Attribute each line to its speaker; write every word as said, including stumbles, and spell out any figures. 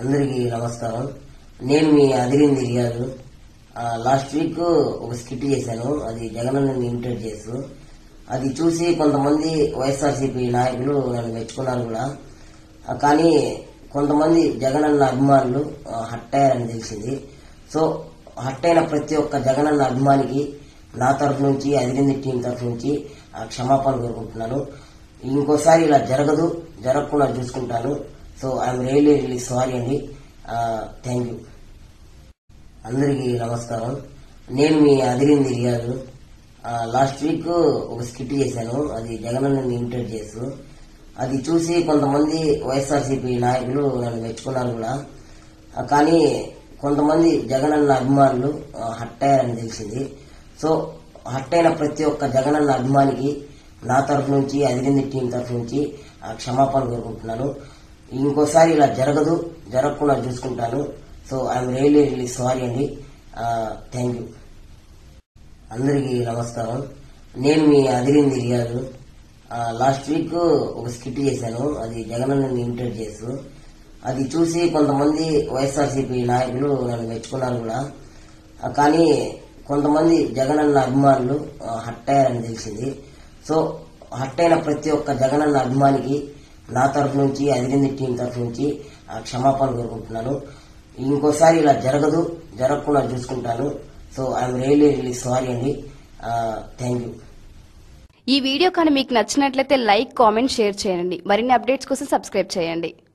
Speaker 1: అందరికీ నమస్కారం. నేను మీ అదిరింది రియాజు. లాస్ట్ వీక్ ఒక స్కిట్ చేశాను, అది జగనన్నని ఇమిటేట్ చేస్తూ. అది చూసి కొంతమంది వైఎస్ఆర్సీపీ నాయకులు నన్ను మెచ్చుకున్నారు కూడా. కానీ కొంతమంది జగనన్న అభిమానులు హట్ అయ్యారని తెలిసింది. సో హట్ అయిన ప్రతి ఒక్క జగనన్న అభిమానికి నా తరఫు నుంచి, అదిరింది టీం తరఫు నుంచి క్షమాపణ కోరుకుంటున్నాను. ఇంకోసారి ఇలా జరగదు, జరగకుండా చూసుకుంటాను. So I'm really really sorry అండి. Thank you. అందరికీ నమస్కారం. నేను మీ అదిరింది రియాజు. లాస్ట్ వీక్ ఒక స్కిట్ చేశాను, అది జగనన్నని ఇమిటేట్ చేస్తూ. అది చూసి కొంతమంది వైఎస్ఆర్సీపీ నాయకులు నన్ను మెచ్చుకున్నారు కూడా. కానీ కొంతమంది జగనన్న అభిమానులు హట్ అయ్యారని తెలిసింది. సో హట్ అయిన ప్రతి ఒక్క జగనన్న అభిమానికి నా తరఫు నుంచి, అదిరింది టీం తరఫు నుంచి క్షమాపణ కోరుకుంటున్నాను. ఇంకోసారి ఇలా జరగదు, జరగకుండా చూసుకుంటాను. So I'm really really sorry అండి. Thank you. అందరికీ నమస్కారం. నేను మీ అదిరింది రియాజు. లాస్ట్ వీక్ ఒక స్కిట్ చేశాను, అది జగనన్నని ఇమిటేట్ చేస్తూ. అది చూసి కొంతమంది వైఎస్ఆర్సీపీ నాయకులు నన్ను మెచ్చుకున్నారు కూడా. కానీ కొంతమంది జగనన్న అభిమానులు హట్ అయ్యారని తెలిసింది. సో హట్ అయిన ప్రతి ఒక్క జగనన్న అభిమానికి నా తరఫు నుంచి, అదిరింది టీం తరఫు నుంచి క్షమాపణ కోరుకుంటున్నాను. ఇంకోసారి ఇలా జరగదు, జరగకుండా చూసుకుంటాను. So I'm really really sorry అండి. Thank you.
Speaker 2: ఈ వీడియో కానీ మీకు నచ్చినట్లయితే లైక్, కామెంట్, షేర్ చేయండి. మరిన్ని అప్డేట్స్ కోసం సబ్స్క్రైబ్ చేయండి.